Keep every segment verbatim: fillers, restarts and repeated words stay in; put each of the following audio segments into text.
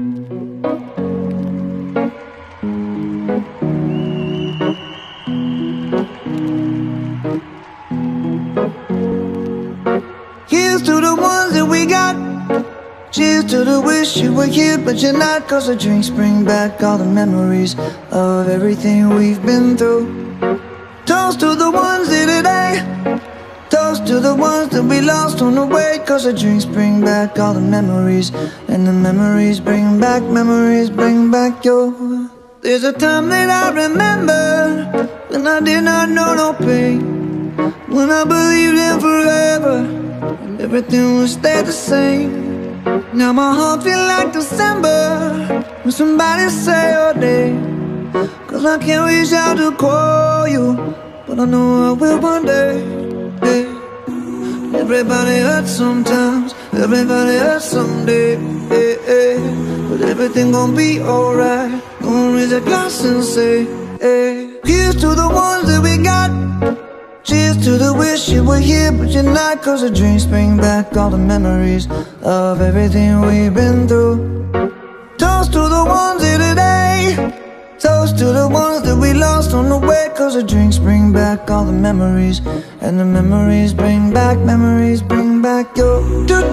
Here's to the ones that we got. Cheers to the wish you were here but you're not. Cause the drinks bring back all the memories of everything we've been through. Toast to the ones here today. Toast to the ones that we lost on the way. Cause the drinks bring back all the memories. And the memories bring back, memories bring back your. There's a time that I remember when I did not know no pain, when I believed in forever and everything would stay the same. Now my heart feel like December when somebody say your name. Cause I can't reach out to call you, but I know I will one day. Hey. Everybody hurts sometimes, everybody hurts someday. Hey, hey. But everything gon' be alright. Gonna raise a glass and say, hey. Here's to the ones that we got. Cheers to the wish you were here but you're not. Cause the drinks bring back all the memories of everything we've been through. Toast to the ones here today. Toast to the ones that we lost on the way. Cause the drinks bring back all the memories. And the memories bring back, memories bring back your.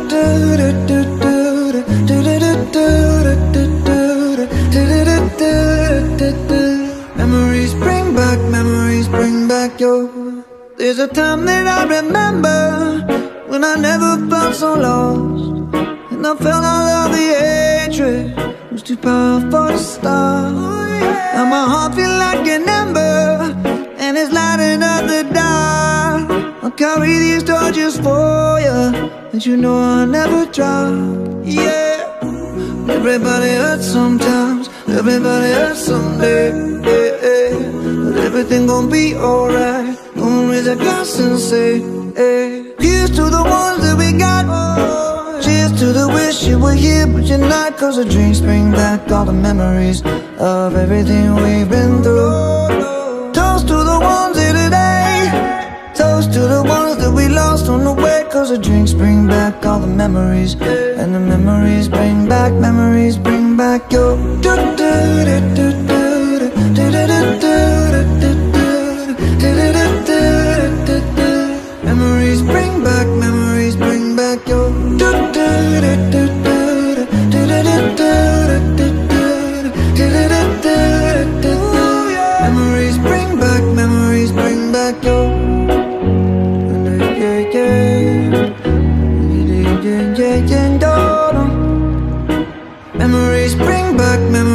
Memories bring back, memories bring back your. There's a time that I remember when I never felt so lost, and I felt all of the hatred was too powerful to stop. Now my heart feel like an ember and it's lighting up the dark. I'll carry these torches for you, and you know I'll never drop. Yeah. Everybody hurts sometimes, everybody hurts someday. Yeah, yeah. But everything gon' be alright. Gonna raise a glass and say, hey. Here's to the ones that we got. Cheers to the wish you were here but you're not. Cause the drinks bring back all the memories of everything we've been through. Toast to the ones here today. Toast to the ones that we lost on the way. Cause the drinks bring back all the memories. And the memories bring back, memories bring back your. Memories bring back, memories bring back your. Memories bring back, memories bring back your. Memories bring back, memories